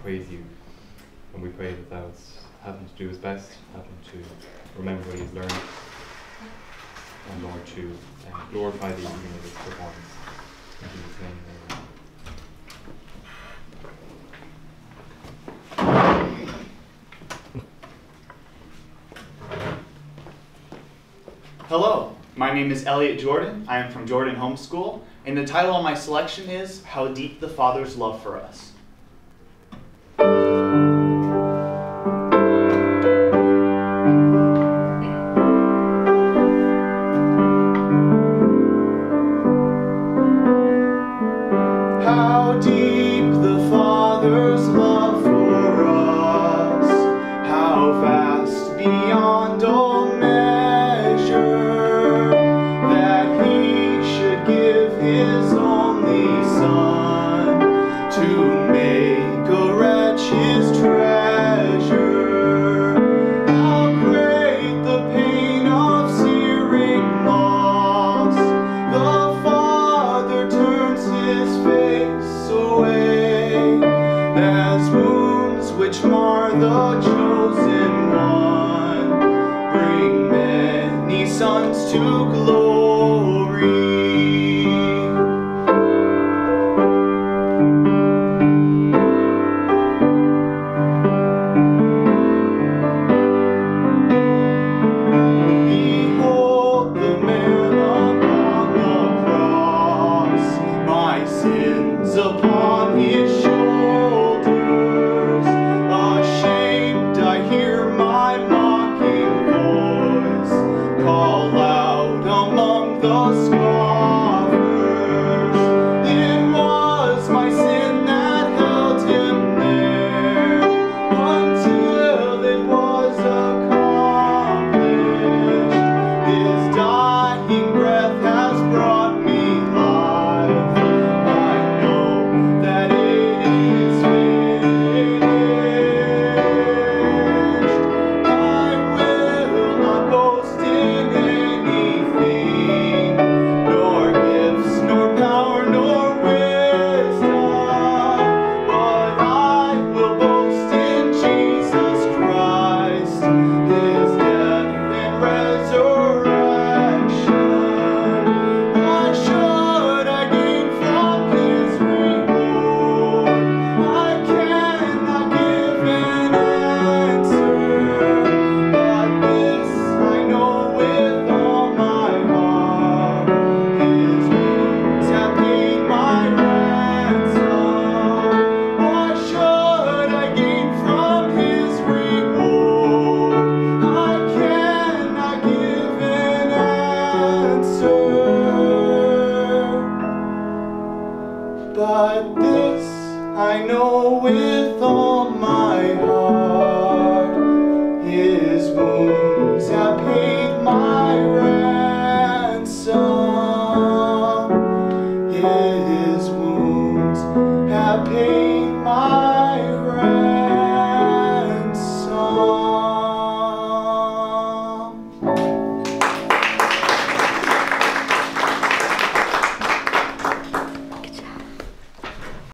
praise you. And we pray that thou help him to do his best, help him to remember what he's learned, and Lord, to glorify thee even in this performance. In Jesus' name, amen. Hello, my name is Elliot Jordan. I am from Jordan Homeschool, and the title of my selection is How Deep the Father's Love for Us. How deep the Father's love for us, how vast beyond all measure, that he should give his only Son to make a wretch his treasure. How great the pain of searing loss, the Father turns his face away, as wounds which mar the chosen one bring many sons to glory. Behold the man upon the cross, my sins upon his shoulders. Ashamed I hear my mocking voice call out among the scoffers. It was my sin that held him there until it was accomplished. His dying breath has brought me life. I know that it is finished. I will not boast in anything, nor gifts, nor power, nor wisdom, but I will boast in Jesus Christ, his death and resurrection. What should I gain from his reward? I cannot give an answer, but this I know with all my heart: his wounds have paid my ransom. What should I gain from his reward? I cannot give an answer, but this I know with all my heart.